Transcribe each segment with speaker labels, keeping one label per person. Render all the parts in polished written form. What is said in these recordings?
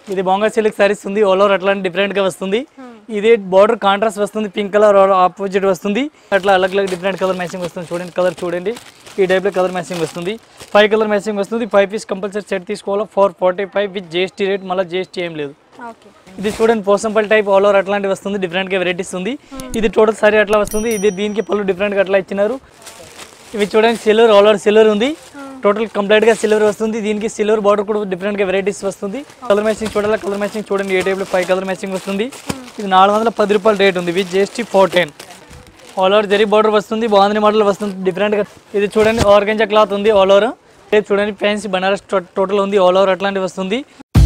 Speaker 1: ఇది బొంగా సిల్క్ సారీస్ ఉంది. All over అట్లా డిఫరెంట్ గా వస్తుంది. ఇది బార్డర్ కాంట్రాస్ట్ వస్తుంది, పింక్ కలర్ ఆపోజిట్ వస్తుంది. అట్లా అలగ్ అలగ్ డిఫరెంట్ కలర్ మ్యాచింగ్ వస్తుంది. చూడండి కలర్ చూడండి, ఈ టైప్ లో కలర్ మ్యాచింగ్ వస్తుంది. 5 కలర్ మ్యాచింగ్ వస్తుంది. 5 పీస్ కంపల్సరీ సెట్ తీసుకోవాలి. 445 విత్ జిఎస్టీ రేట్, మళ్ళీ జిఎస్టీ ఏం లేదు. ఇది చూడండి పోసంపల్లి టైప్ ఆల్ ఓవర్ అట్లాంటి వస్తుంది. డిఫరెంట్ గా వెరైటీస్ ఉంది. ఇది టోటల్ సారీ అట్లా వస్తుంది. ఇది దీనికి పళ్ళు డిఫరెంట్ గా అట్లా ఇచ్చినారు. ఇవి చూడండి సిల్వర్, ఆల్ ఓవర్ సిల్వర్ ఉంది. టోటల్ కంప్లీట్ గా సిల్వర్ వస్తుంది. దీనికి సిల్వర్ బార్డర్ కూడా డిఫరెంట్ గా వెరైటీస్ వస్తుంది. కలర్ మ్యాచింగ్ చూడాలి, కలర్ మ్యాచింగ్ చూడండి. ఏ టైప్ లో 5 కలర్ మ్యాచింగ్ వస్తుంది. ఇది 410 రూపాయలు రేట్ ఉంది with GST 410. All over zari border వస్తుంది. బాంధని మోడల్ వస్తుంది డిఫరెంట్ గా. ఇది చూడండి ఆర్గంజా క్లాత్ ఉంది ఆల్ ఓవర్. చూడండి ఫ్యాన్సీ బనారస్ టోటల్ ఉంది ఆల్ ఓవర్ అట్లాంటి వస్తుంది.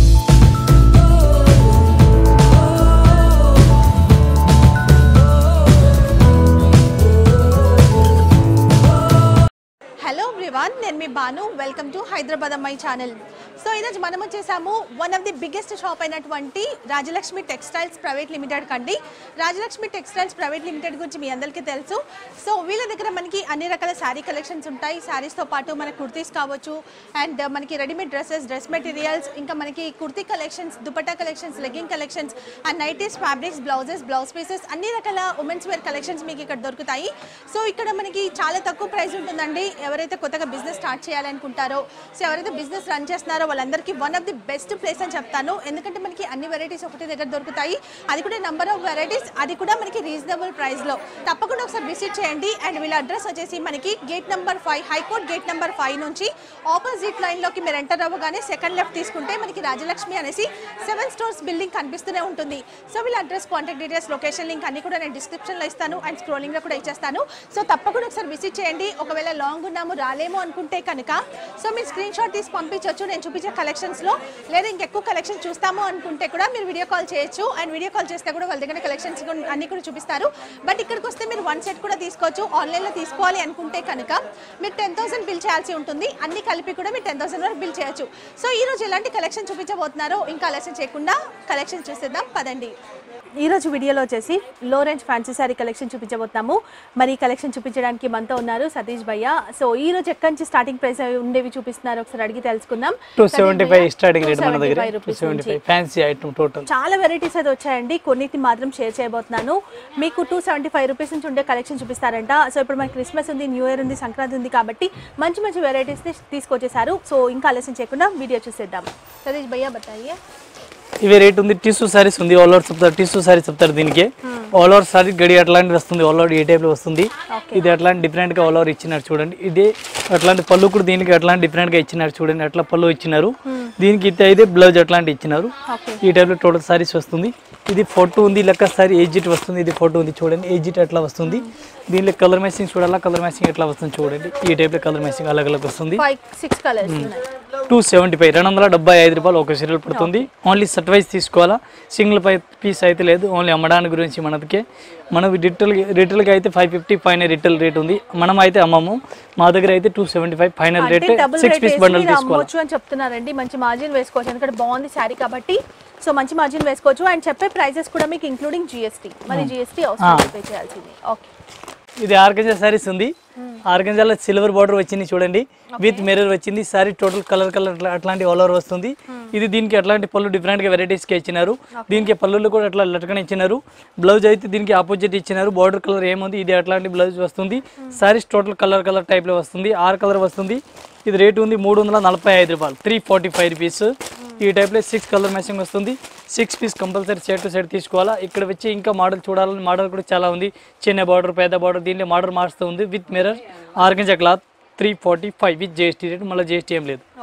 Speaker 2: హలో ఎవ్రీవన్, నేను మీ బాను. వెల్కమ్ టు హైదరాబాద్ అమ్మాయి ఛానల్. సో ఈరోజు మనం వచ్చేసాము one of the biggest shop అయినటువంటి రాజలక్ష్మి టెక్స్టైల్స్ ప్రైవేట్ లిమిటెడ్ కండి. రాజలక్ష్మి టెక్స్టైల్స్ ప్రైవేట్ లిమిటెడ్ గురించి మీ అందరికీ తెలుసు. సో వీళ్ళ దగ్గర మనకి అన్ని రకాల శారీ కలెక్షన్స్ ఉంటాయి. శారీస్తో పాటు మన కుర్తీస్ కావచ్చు, అండ్ మనకి రెడీమేడ్ డ్రెస్సెస్, డ్రెస్ మెటీరియల్స్, ఇంకా మనకి kurti collections, dupatta collections, legging collections, and nighties, fabrics, blouses, blouse pieces, అన్ని రకాల ఉమెన్స్ వేర్ కలెక్షన్స్ మీకు ఇక్కడ దొరుకుతాయి. సో ఇక్కడ మనకి చాలా తక్కువ ప్రైస్ ఉంటుందండి. ఎవరైతే కొత్తగా బిజినెస్ స్టార్ట్ చేయాలనుకుంటారో, సో ఎవరైతే బిజినెస్ రన్ చేస్తున్నారో వాళ్ళందరికీ one of the best place అని చెప్తాను. ఎందుకంటే మనకి అన్ని వెరైటీస్ ఒకటి దగ్గర దొరుకుతాయి. అది కూడా నెంబర్ ఆఫ్ వెరైటీస్, అది కూడా మనకి రీజనబుల్ ప్రైస్లో. తప్పకుండా ఒకసారి విజిట్ చేయండి. అండ్ వీళ్ళ అడ్రస్ వచ్చేసి మనకి gate number 5, high court gate number 5 నుంచి ఆపోజిట్ లైన్లోకి మీరు ఎంటర్ అవ్వగానే సెకండ్ లెఫ్ట్ తీసుకుంటే మనకి రాజలక్ష్మి అనేసి 7 స్టోర్స్ బిల్డింగ్ కనిపిస్తూనే ఉంటుంది. సో వీళ్ళ address, contact details, location link అన్ని కూడా నేను డిస్క్రిప్షన్లో ఇస్తాను అండ్ స్క్రోలింగ్లో కూడా ఇచ్చేస్తాను. సో తప్పకుండా ఒకసారి విజిట్ చేయండి. ఒకవేళ లాంగ్ ఉన్నాము రాలేము అనుకుంటే కనుక సో మీరు స్క్రీన్ షాట్ తీసి పంపించవచ్చు నేను చూపించే కలెక్షన్స్లో. లేదా ఇంకెక్కువ కలెక్షన్ చూస్తాము అనుకుంటే కూడా మీరు వీడియో కాల్ చేయొచ్చు. అండ్ వీడియో కాల్ చేస్తే కూడా వాళ్ళ దగ్గర కలెక్షన్స్ అన్ని కూడా చూపిస్తారు. బట్ ఇక్కడికి వస్తే మీరు 1 సెట్ కూడా తీసుకోవచ్చు. ఆన్లైన్లో తీసుకోవాలి అనుకుంటే కనుక మీరు 10,000 బిల్ చేయాల్సి ఉంటుంది. అన్ని కలిపి కూడా మీరు 10,000 వరకు బిల్ చేయొచ్చు. సో ఈరోజు ఎలాంటి కలెక్షన్ చూపించబోతున్నారో ఇంకా ఆలస్యం చేయకుండా కలెక్షన్ చూసేద్దాం పదండి. ఈరోజు వీడియోలో వచ్చేసి low range fancy sari collection చూపించబోతున్నాము. మరి ఈ కలెక్షన్ చూపించడానికి మనతో ఉన్నారు సతీష్ భయ్య. సో ఈ రోజు ఎక్కడి నుంచి స్టార్టింగ్ ప్రైస్ ఉండేవి చూపిస్తున్నారు ఒకసారి అడిగి తెలుసుకుందాం.
Speaker 1: 275 స్టార్టింగ్ రేట్ మన దగ్గర. 275 ఫ్యాన్సీ ఐటమ్ టోటల్.
Speaker 2: చాలా వెరైటీస్ అయితే వచ్చాయండి. కొన్నిటిని మాత్రం షేర్ చేయబోతున్నాను. మీకు 275 రూపీస్ నుంచి ఉండే కలెక్షన్ చూపిస్తారంట. సో ఇప్పుడు మనకి క్రిస్మస్ ఉంది, న్యూ ఇయర్ ఉంది, సంక్రాంతి ఉంది కాబట్టి మంచి మంచి వెరైటీస్ తీసుకొచ్చేసారు. సో ఇంకా ఆలస్యం చేయకుండా వీడియో చూసేద్దాం. సతీష్ భయ్య బతాయియే.
Speaker 1: ఇవే రేట్ ఉంది. టిష్యూ సారీస్ ఉంది ఆల్ ఓవర్ చెప్తారు. టిష్యూ సారీస్ చెప్తారు దీనికి. ఆల్ ఓవర్ సారీ గడి అట్లాంటి వస్తుంది. ఆల్ ఓవర్ ఈ టైప్ లో వస్తుంది. ఇది అట్లాంటి డిఫరెంట్ గా ఆల్ ఓవర్ ఇచ్చినారు చూడండి. ఇది అట్లాంటి పళ్ళు కూడా దీనికి అట్లాంటి డిఫరెంట్ గా ఇచ్చినారు చూడండి. అట్లా పళ్ళు ఇచ్చినారు. దీనికి అయితే బ్లౌజ్ అట్లాంటి ఇచ్చినారు. ఈ టైప్ లో టోటల్ సారీస్ వస్తుంది. ఇది ఫోటో ఉంది లెక్క సారీ ఎయిజిట్ వస్తుంది. ఇది ఫోటో ఉంది చూడండి, ఎయిజిట్ అట్లా వస్తుంది. దీనిలో కలర్ మ్యాచింగ్ చూడాలా, కలర్ మ్యాచింగ్ ఎట్లా వస్తుంది చూడండి. ఈ టైప్ లో కలర్ మ్యాచింగ్ అలగ్ అలగ్ వస్తుంది. 275 275 రూపాయలు ఒక సీరియల్ పడుతుంది. ఓన్లీ సెట్ వైజ్ తీసుకోవాలా, సింగిల్ పీస్ అయితే లేదు. ఓన్లీ అమ్మడానికి గురించి మనకి. మనం రిటైల్గా అయితే 550 పైన రిటైల్ రేట్ ఉంది. మనం అయితే అమ్మము. మా దగ్గర అయితే 275 ఫైనల్ రేట్. 6 పీస్ బండల్ తీసుకోవచ్చు
Speaker 2: అని చెప్తున్నారండి. మంచి మార్జిన్ వేసుకోవచ్చు ఎందుకంటే బాగుంది శారీ కాబట్టి. సో మంచి మార్జిన్ వేసుకోవచ్చు. అండ్ చెప్పే ప్రైజెస్ కూడా మీకు ఇంక్లూడింగ్ జిఎస్టీ. మరి జిఎస్టీ అవసరం పే చేయాల్సింది. ఓకే.
Speaker 1: ఇది ఆర్గంజా సారీస్ ఉంది. ఆర్గంజాలో సిల్వర్ బార్డర్ వచ్చింది చూడండి, విత్ మిర్రర్ వచ్చింది. సారీ టోటల్ కలర్ అట్లాంటి ఆల్ ఓవర్ వస్తుంది. ఇది దీనికి అట్లాంటి పళ్ళు డిఫరెంట్ గా వెరైటీస్ కి ఇచ్చినారు. దీనికి పళ్ళులు కూడా అట్లా లటకన ఇచ్చినారు. బ్లౌజ్ అయితే దీనికి ఆపోజిట్ ఇచ్చినారు. బార్డర్ కలర్ ఏముంది, ఇది అట్లాంటి బ్లౌజ్ వస్తుంది. సారీస్ టోటల్ కలర్ టైప్ లో వస్తుంది. 6 కలర్ వస్తుంది. ఇది రేట్ ఉంది 345 రూపాయలు, 345 రూపీస్. ఈ టైప్లో 6 కలర్ మ్యాచింగ్ వస్తుంది. 6 piece compulsory set to set తీసుకోవాలా. ఇక్కడ వచ్చి ఇంకా మోడల్ చూడాలని మోడల్ కూడా చాలా ఉంది. చిన్న బార్డర్, పెద్ద బార్డర్, దీంట్లో మోడల్ మారుస్తూ ఉంది. With mirror, organza cloth, 345 with GST rate. మళ్ళీ జిఎస్టీ ఏం లేదు.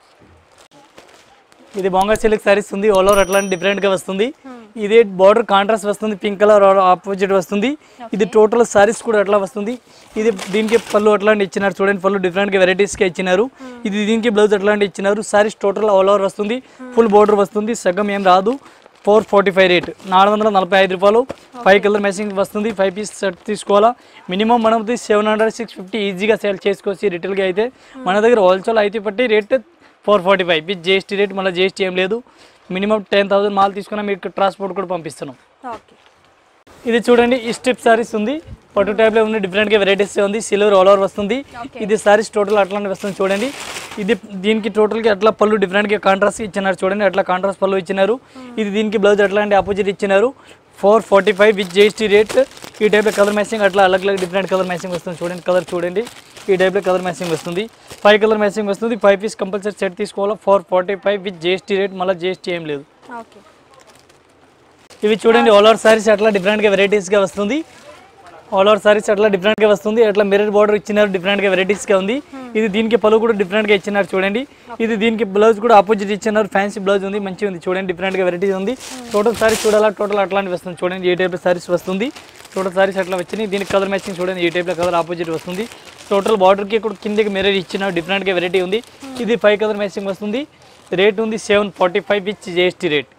Speaker 1: ఇది బొంగా సిల్క్ సారీస్ ఉంది. ఆల్ ఓవర్ అట్లాంటి డిఫరెంట్ గా వస్తుంది. ఇది బార్డర్ కాంట్రాస్ట్ వస్తుంది, పింక్ కలర్ ఆపోజిట్ వస్తుంది. ఇది టోటల్ సారీస్ కూడా అట్లా వస్తుంది. ఇది దీనికి పళ్ళు అట్లాంటి ఇచ్చినారు చూడండి. పళ్ళు డిఫరెంట్ గా వెరైటీస్ గా ఇచ్చినారు. ఇది దీనికి బ్లౌజ్ అట్లాంటి ఇచ్చినారు. సారీస్ టోటల్ ఆల్ ఓవర్ వస్తుంది. ఫుల్ బార్డర్ వస్తుంది. సగం ఏం రాదు. 445 రేట్, 445 రూపాయలు. 5 కలర్ మ్యాచింగ్ వస్తుంది. 5 పీస్ సెట్ తీసుకోవాలా. మినిమం మనం 700 650 ఈజీగా సేల్ చేసుకోవచ్చు రిటైల్గా అయితే. మన దగ్గర హోల్సేల్ అయితే పట్టి రేట్ 445 విత్ జిఎస్టీ రేట్. మళ్ళీ జిఎస్టీ ఏం లేదు. మినిమం 10,000 మాల్ తీసుకున్నా మీకు ట్రాన్స్పోర్ట్ కూడా పంపిస్తున్నాం. ఇది చూడండి ఈ స్ట్రిప్ సారీస్ ఉంది, పట్టు టైప్లో ఉంది, డిఫరెంట్గా వెరైటీస్ ఉంది, సిల్వర్ ఆల్ ఓవర్ వస్తుంది. ఇది సారీస్ టోటల్ అట్లాంటి వస్తుంది చూడండి. ఇది దీనికి టోటల్గా అట్లా పళ్ళు డిఫరెంట్గా కాంట్రాస్ట్ ఇచ్చినారు చూడండి, అట్లా కాంట్రాస్ట్ పళ్ళు ఇచ్చినారు. ఇది దీనికి బ్లౌజ్ అట్లాంటి ఆపోజిట్ ఇచ్చినారు. 445 విత్ GST రేట్. ఈ టైప్లో కలర్ మ్యాచింగ్ అట్లా అలగ్ డిఫరెంట్ కలర్ మ్యాచింగ్ వస్తుంది చూడండి. కలర్ చూడండి, ఈ టైప్లో కలర్ మ్యాచింగ్ వస్తుంది. 5 కలర్ మ్యాచింగ్ వస్తుంది. 5 పీస్ కంపల్సరీ సెట్ తీసుకోవాలా. 445 విత్ GST రేట్, మళ్ళీ GST ఏం లేదు. ఇవి చూడండి ఆల్ ఓవర్ సారీస్ అట్లా డిఫరెంట్గా వెరైటీస్గా వస్తుంది. ఆల్ ఓవర్ సారీస్ అట్లా డిఫరెంట్గా వస్తుంది. అట్లా మిర్రర్ బార్డర్ ఇచ్చినారు, డిఫరెంట్గా వెరైటీస్గా ఉంది. ఇది దీనికి పళ్ళు కూడా డిఫరెంట్గా ఇచ్చినారు చూడండి. ఇది దీనికి బ్లౌజ్ కూడా ఆపోజిట్ ఇచ్చినారు, ఫ్యాన్సీ బ్లౌజ్ ఉంది, మంచిగా ఉంది చూడండి, డిఫరెంట్గా వెరైటీస్ ఉంది. టోటల్ సారీస్ చూడాలా, టోటల్ అట్లాంటి వస్తుంది చూడండి. ఈ టైప్లో సారీస్ వస్తుంది. టోటల్ సారీస్ అట్లా వచ్చినాయి. దీనికి కలర్ మ్యాచింగ్ చూడండి, ఈ టైప్లో కలర్ ఆపోజిట్ వస్తుంది. టోటల్ బార్డర్కి కూడా కిందకి మిర్రర్ ఇచ్చినారు, డిఫరెంట్గా వెరైటీ ఉంది. ఇది 5 కలర్ మ్యాచింగ్ వస్తుంది. రేట్ ఉంది 745 విత్ GST రేట్.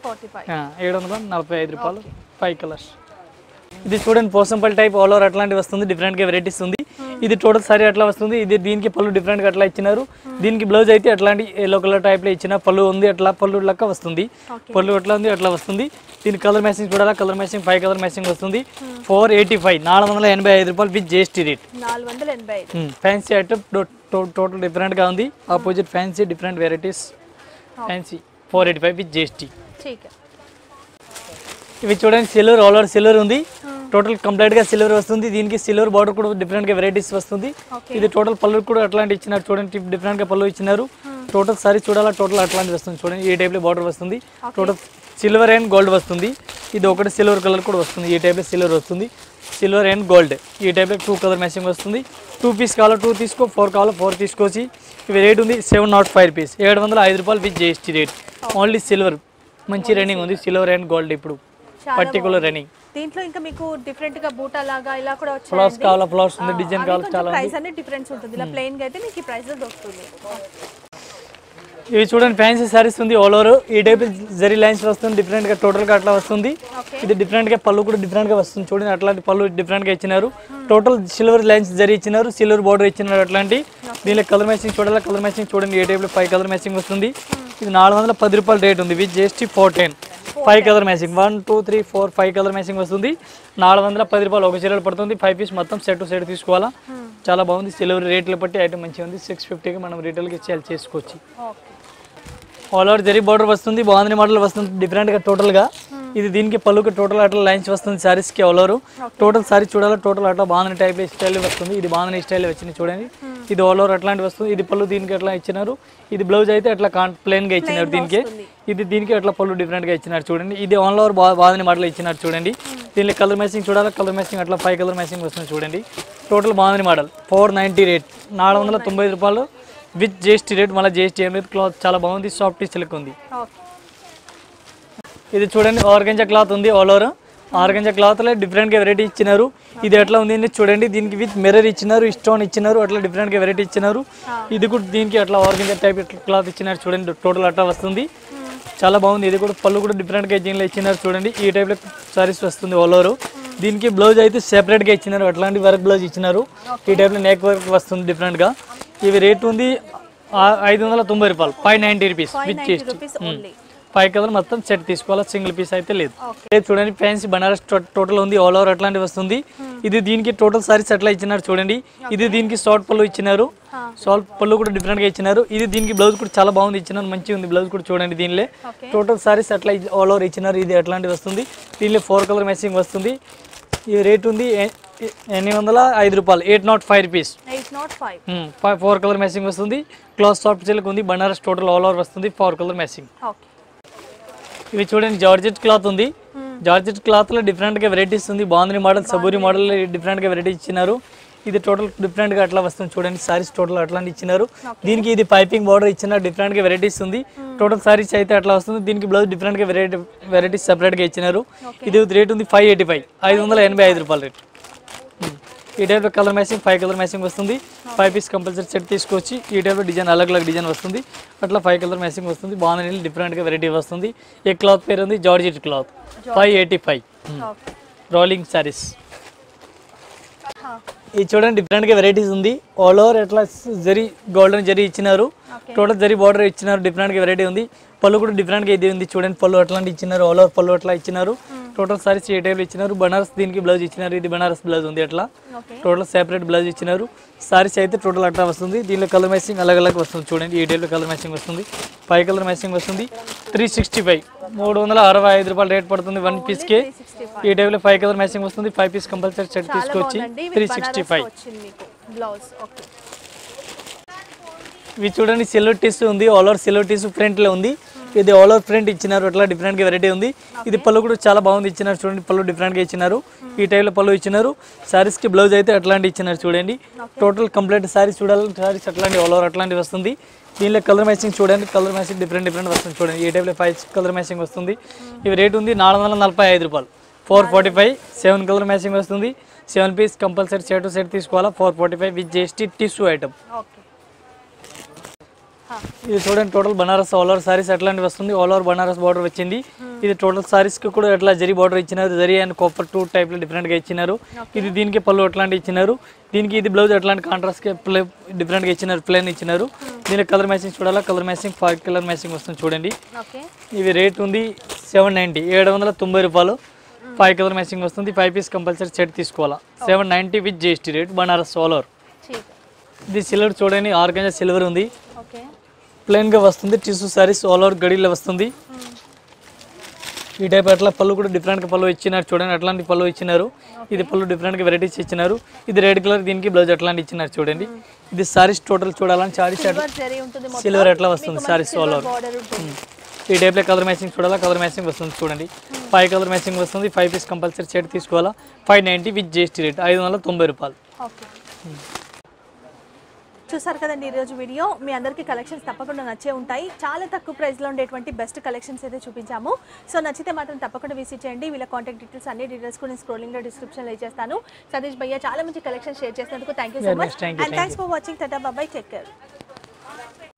Speaker 1: 745 రూపాయలు 5 కలర్స్. ఇది చూడండి పోసంపల్లి టైప్ ఆల్ ఓవర్ అట్లాంటి వస్తుంది, డిఫరెంట్గా వెరైటీస్ ఉంది. ఇది టోటల్ సారీ అట్లా వస్తుంది. ఇది దీనికి పళ్ళు డిఫరెంట్గా అట్లా ఇచ్చినారు. దీనికి బ్లౌజ్ అయితే అట్లాంటి ఎల్లో కలర్ టైప్లో ఇచ్చిన పళ్ళు ఉంది, అట్లా పళ్ళు లెక్క వస్తుంది. పళ్ళు ఎట్లా ఉంది అట్లా వస్తుంది. దీనికి కలర్ మ్యాచింగ్ చూడాలా, కలర్ మ్యాచింగ్ 5 కలర్ మ్యాచింగ్ వస్తుంది. 485 485 రూపాయలు with GST rate. 485 fancy item total డిఫరెంట్గా ఉంది. Opposite fancy different varieties fancy 485 with GST. ఇవి చూడండి సిల్వర్ ఆల్ ఓవర్ సిల్వర్ ఉంది. టోటల్ కంప్లీట్గా సిల్వర్ వస్తుంది. దీనికి సిల్వర్ బార్డర్ కూడా డిఫరెంట్గా వెరైటీస్ వస్తుంది. ఇది టోటల్ పళ్ళు కూడా అట్లాంటి ఇచ్చినారు చూడండి, డిఫరెంట్గా పళ్ళు ఇచ్చినారు. టోటల్ సారీ చూడాలా, టోటల్ అట్లాంటి వస్తుంది చూడండి. ఈ టైప్లో బార్డర్ వస్తుంది. టోటల్ సిల్వర్ అండ్ గోల్డ్ వస్తుంది. ఇది ఒకటి సిల్వర్ కలర్ కూడా వస్తుంది. ఈ టైప్లో సిల్వర్ వస్తుంది, సిల్వర్ అండ్ గోల్డ్. ఈ టైప్లో 2 కలర్ మ్యాచింగ్ వస్తుంది. 2 పీస్ కావాలా 2 తీసుకో, 4 కావాలా 4 తీసుకోవచ్చు. ఇవి రేట్ ఉంది 705 రూపీస్, 705 రూపాయలు with GST rate. Only silver, మంచి రన్నింగ్ ఉంది సిల్వర్ అండ్ గోల్డ్ ఇప్పుడు పర్టికులర్ రన్నింగ్.
Speaker 2: దీంట్లో ఇంకా మీకు డిఫరెంట్ గా బూటా లాగా ఇలా కూడా వచ్చాయి.
Speaker 1: ఫ్లవర్స్ కావాలా, ఫ్లవర్స్ ఉంది, డిజైన్ కావాలా, చాలా
Speaker 2: ప్రైస్ అనేది డిఫరెన్స్ ఉంటుంది. ఇలా ప్లెయిన్ గా అయితే మీకు ఈ ప్రైస్ లో దొరుకుతుంది.
Speaker 1: ఇవి చూడండి ఫ్యాన్సీ సారీస్ ఉంది ఆల్ ఓవర్. ఈ టైప్ జరీ లైన్స్ వస్తుంది, డిఫరెంట్ గా టోటల్ గా అట్లా వస్తుంది. ఇది డిఫరెంట్ గా పళ్ళు కూడా డిఫరెంట్ గా వస్తుంది చూడండి. అట్లాంటి పళ్ళు డిఫరెంట్ గా ఇచ్చినారు. టోటల్ సిల్వర్ లైన్స్ జరీ ఇచ్చినారు, సిల్వర్ బార్డర్ ఇచ్చినారు అట్లాంటి. దీనిలో కలర్ మ్యాచింగ్ చూడాలి, కలర్ మ్యాచింగ్ చూడండి. ఈ టైప్ లో 5 కలర్ మ్యాచింగ్ వస్తుంది. ఇది 410 రూపాయలు రేట్ ఉంది with GST 410. 5 colour matching 1 2 3 4 5 colour matching వస్తుంది. 410 రూపాయలు ఒక చీరలు పడుతుంది. 5 పీస్ మొత్తం సెట్ టు సెట్ తీసుకోవాలా. చాలా బాగుంది. సిల్వర్ రేట్లు బట్టి ఐటమ్ మంచిగా ఉంది. 650కి మనం రిటైల్కి సేల్ చేసుకోవచ్చు. ఆల్ ఓవర్ జరీ బార్డర్ వస్తుంది, బాగుంది మోడల్ వస్తుంది డిఫరెంట్గా టోటల్గా. ఇది దీనికి పళ్ళుకి టోటల్ అట్లా లైన్స్ వస్తుంది సారీస్కి ఆల్ ఓవర్. టోటల్ సారీ చూడాలి, టోటల్ అట్లా బాగుంది టైప్ స్టైల్ వస్తుంది. ఇది బాగుంది స్టైల్ వచ్చింది చూడండి. ఇది ఆల్ ఓవర్ అట్లాంటి వస్తుంది. ఇది పళ్ళు దీనికి అట్లా ఇచ్చినారు. ఇది బ్లౌజ్ అయితే అట్లా ప్లెయిన్గా ఇచ్చినారు దీనికి. ఇది దీనికి అట్లా పళ్ళు డిఫరెంట్గా ఇచ్చినారు చూడండి. ఇది ఆల్ ఓవర్ బాగుంది మోడల్ ఇచ్చినారు చూడండి. దీనికి కలర్ మ్యాచింగ్ చూడాలి, కలర్ మ్యాచింగ్ అట్లా 5 కలర్ మ్యాచింగ్ వస్తుంది చూడండి. టోటల్ బాగుంది మోడల్ 490 రేట్, 490 రూపాయలు విత్ GST రేట్. మళ్ళీ GST ఏం లేదు. క్లాత్ చాలా బాగుంది, సాఫ్ట్ సిల్క్ ఉంది. ఇది చూడండి ఆర్గంజా క్లాత్ ఉంది ఆల్ ఓవర్. ఆర్గంజా క్లాత్లో డిఫరెంట్గా వెరైటీ ఇచ్చినారు. ఇది ఎట్లా ఉంది చూడండి. దీనికి విత్ మిర్రర్ ఇచ్చినారు, స్టోన్ ఇచ్చినారు, అట్లా డిఫరెంట్గా వెరైటీ ఇచ్చినారు. ఇది కూడా దీనికి అట్లా ఆర్గంజా టైప్ క్లాత్ ఇచ్చినారు చూడండి. టోటల్ అట్లా వస్తుంది, చాలా బాగుంది. ఇది కూడా పళ్ళు కూడా డిఫరెంట్గా దీనిలో ఇచ్చినారు చూడండి. ఈ టైప్లో సారీస్ వస్తుంది ఆల్ ఓవర్. దీనికి బ్లౌజ్ అయితే సెపరేట్గా ఇచ్చినారు, అట్లాంటి వర్క్ బ్లౌజ్ ఇచ్చినారు. ఈ టైప్లో నెక్ వర్క్ వస్తుంది డిఫరెంట్గా. ఇవి రేట్ ఉంది 590 రూపాయలు, 590 రూపీస్ విత్ GST. 5 కలర్ మొత్తం సెట్ తీసుకోవాలా, సింగిల్ పీస్ అయితే లేదు. చూడండి ఫ్యాన్సీ బనారస్ టోటల్ ఉంది ఆల్ ఓవర్ అట్లాంటి వస్తుంది. ఇది దీనికి టోటల్ సారీస్ అట్లా ఇచ్చినారు చూడండి. ఇది దీనికి షార్ట్ పళ్ళు ఇచ్చినారు, షార్ట్ పళ్ళు కూడా డిఫరెంట్ గా ఇచ్చినారు. ఇది దీనికి బ్లౌజ్ కూడా చాలా బాగుంది ఇచ్చినారు, మంచిగా ఉంది బ్లౌజ్ కూడా చూడండి. దీనిలో టోటల్ సారీస్ అట్లా ఆల్ ఓవర్ ఇచ్చినారు. ఇది అట్లాంటి వస్తుంది. దీనిలో 4 కలర్ మ్యాచింగ్ వస్తుంది. ఈ రేట్ ఉంది 805 రూపాయలు, 805 రూపీస్. 4 కలర్ మ్యాచింగ్ వస్తుంది. క్లాత్ సాఫ్ట్ సిల్క్ ఉంది, బనారస్ టోటల్ ఆల్ ఓవర్ వస్తుంది. 4 కలర్ మ్యాచింగ్. ఇవి చూడండి జార్జెట్ క్లాత్ ఉంది. జార్జెట్ క్లాత్ లో డిఫరెంట్ గా వెరైటీస్ ఉంది. బాగుంది మోడల్, సబూరి మోడల్ డిఫరెంట్ గా వెరైటీ ఇచ్చినారు. ఇది టోటల్ డిఫరెంట్ గా అట్లా వస్తుంది చూడండి. సారీస్ టోటల్ అట్లాంటి ఇచ్చినారు. దీనికి ఇది పైపింగ్ బార్డర్ ఇచ్చినారు, డిఫరెంట్ గా వెరైటీస్ ఉంది. టోటల్ సారీస్ అయితే అట్లా వస్తుంది. దీనికి బ్లౌజ్ డిఫరెంట్ గా వెరైటీస్ సెపరేట్ గా ఇచ్చినారు. ఇది రేట్ ఉంది 585, 585 రూపాయలు రేట్. ఈ టైప్లో కలర్ మ్యాచింగ్ 5 కలర్ మ్యాచింగ్ వస్తుంది. 5 పీస్ కంపల్సరీ సెట్ తీసుకొచ్చి ఈ టైప్లో డిజైన్ అలగ్ డిజైన్ వస్తుంది. అట్లా 5 కలర్ మ్యాచింగ్ వస్తుంది. బాగుంది, డిఫరెంట్గా వెరైటీ వస్తుంది. ఈ క్లాత్ పేరు ఉంది జార్జెట్ క్లాత్, 585 రోలింగ్ సారీస్. ఇది చూడండి డిఫరెంట్గా వెరైటీస్ ఉంది. ఆల్ ఓవర్ ఎట్లా జరీ గోల్డెన్ జరీ ఇచ్చినారు. టోటల్ జరీ బార్డర్ ఇచ్చినారు. డిఫరెంట్గా వెరైటీ ఉంది. పళ్ళు కూడా డిఫరెంట్గా ఇది ఉంది చూడండి. పళ్ళు అట్లాంటి ఇచ్చినారు. ఆల్ ఓవర్ పళ్ళు అట్లా ఇచ్చినారు. టోటల్ సారీస్ ఏ టైప్ ఇచ్చినారు. బనారస్ దీనికి బ్లౌజ్ ఇచ్చినారు. ఇది బనారస్ బ్లౌజ్ ఉంది అట్లా టోటల్ సెపరేట్ బ్లౌజ్ ఇచ్చినారు. సారీస్ అయితే టోటల్ అట్లా వస్తుంది. దీనిలో కలర్ మ్యాచింగ్ అలగ్ వస్తుంది చూడండి. ఈ టైప్లో కలర్ మ్యాచింగ్ వస్తుంది. 5 కలర్ మ్యాచింగ్ వస్తుంది. 365 365 రూపాయలు రేట్ పడుతుంది 1 పీస్కి. ఈ టైప్లో 5 కలర్ మ్యాచింగ్ వస్తుంది. 5 పీస్ కంపల్సరీ సెట్ తీసుకొచ్చి 365. ఇవి చూడండి సిల్వర్ టిష్యూ ఉంది. ఆల్ ఓవర్ సిల్వర్ టిష్యూ ప్రింట్లో ఉంది. ఇది ఆల్ ఓవర్ ప్రింట్ ఇచ్చినారు. అట్లా డిఫరెంట్గా వెరైటీ ఉంది. ఇది పళ్ళు కూడా చాలా బాగుంది ఇచ్చినారు. చూడండి పళ్ళు డిఫరెంట్గా ఇచ్చినారు. ఈ టైప్లో పళ్ళు ఇచ్చినారు. సారీస్కి బ్లౌజ్ అయితే అట్లాంటి ఇచ్చినారు చూడండి. టోటల్ కంప్లీట్ సారీస్ చూడాలి. సారీస్ అట్లాంటి ఆల్ ఓవర్ అట్లాంటివి వస్తుంది. దీనిలో కలర్ మ్యాచింగ్ చూడండి. కలర్ మ్యాచింగ్ డిఫరెంట్ వస్తుంది చూడండి. ఈ టైప్లో 5 కలర్ మ్యాచింగ్ వస్తుంది. ఇవి రేట్ ఉంది 445 రూపాయలు. 445 7 కలర్ మ్యాచింగ్ వస్తుంది. 7 piece compulsory set to set తీసుకోవాలా. 445 విత్ జిఎస్టీ టిష్యూ ఐటమ్. ఇది చూడండి total Banaras all over saris అట్లాంటి వస్తుంది. ఆల్ ఓవర్ బనారస్ బార్డర్ వచ్చింది. ఇది టోటల్ సారీస్కి కూడా అట్లా జరీ బార్డర్ ఇచ్చినారు. జరీ అండ్ కాపర్ 2 టైప్లో డిఫరెంట్గా ఇచ్చినారు. ఇది దీనికి పళ్ళు అట్లాంటి ఇచ్చినారు. దీనికి ఇది బ్లౌజ్ అట్లాంటి కాంట్రాస్ట్కి డిఫరెంట్గా ఇచ్చినారు. ప్లేన్ ఇచ్చినారు. దీనికి కలర్ మ్యాచింగ్ చూడాలా. కలర్ మ్యాచింగ్ 5 కలర్ మ్యాచింగ్ వస్తుంది చూడండి. ఇవి రేట్ ఉంది 790 790 రూపాయలు. 5 కలర్ మ్యాచింగ్ వస్తుంది. 5 పీస్ కంపల్సరీ సెట్ తీసుకోవాలా. 790 with GST rate Banaras all over. ఇది సిల్వర్ చూడండి. ఆర్గంజా సిల్వర్ ఉంది. ప్లెయిన్గా వస్తుంది. టిష్యూ సారీస్ ఆల్ ఓవర్ గడిలో వస్తుంది. ఈ టైప్ అట్లా పళ్ళు కూడా డిఫరెంట్గా పళ్ళు ఇచ్చినారు చూడండి. అట్లాంటి పళ్ళు ఇచ్చినారు. ఇది పళ్ళు డిఫరెంట్గా వెరైటీస్ ఇచ్చినారు. ఇది రెడ్ కలర్ దీనికి బ్లౌజ్ అట్లాంటి ఇచ్చినారు చూడండి. ఇది సారీస్ టోటల్ చూడాలని సారీస్ సిల్వర్ అట్లా వస్తుంది సారీస్ ఆల్ ఓవర్. ఈ టైప్లో కలర్ మ్యాచింగ్ చూడాలా. కలర్ మ్యాచింగ్ వస్తుంది చూడండి. 5 కలర్ మ్యాచింగ్ వస్తుంది. 5 పీస్ కంపల్సరీ సెట్ తీసుకోవాలా. 590 విత్ జిఎస్టీ రేట్ 590 రూపాయలు.
Speaker 2: చూసారు కదండి ఈరోజు వీడియో. మీ అందరికీ కలెక్షన్స్ తప్పకుండా నచ్చే ఉంటాయి. చాలా తక్కువ ప్రైస్లో ఉండేటువంటి బెస్ట్ కలెక్షన్స్ అయితే చూపించాము. సో నచ్చితే మాత్రం తప్పకుండా విజిట్ చేయండి. వీళ్ళ కాంటాక్ట్ డీటెయిల్స్ అన్ని డీటెయిల్స్ కూడా నేను స్క్రోలింగ్లో డిస్క్రిప్షన్లో ఇచ్చేస్తాను. సతీష్ భయ్య చాలా మంచి కలెక్షన్ షేర్ చేసినందుకు thank you so much. And thanks for watching. Tata bye. Take care.